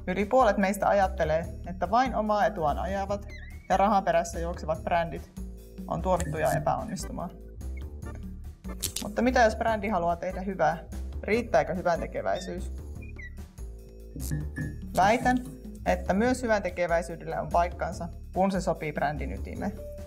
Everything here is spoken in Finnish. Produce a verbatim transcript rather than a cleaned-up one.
Yli puolet meistä ajattelee, että vain omaa etuaan ajavat ja rahan perässä juoksevat brändit on tuomittuja epäonnistumaan. Mutta mitä jos brändi haluaa tehdä hyvää? Riittääkö hyväntekeväisyys? Väitän, että myös hyväntekeväisyydelle on paikkansa, kun se sopii brändin ytimeen.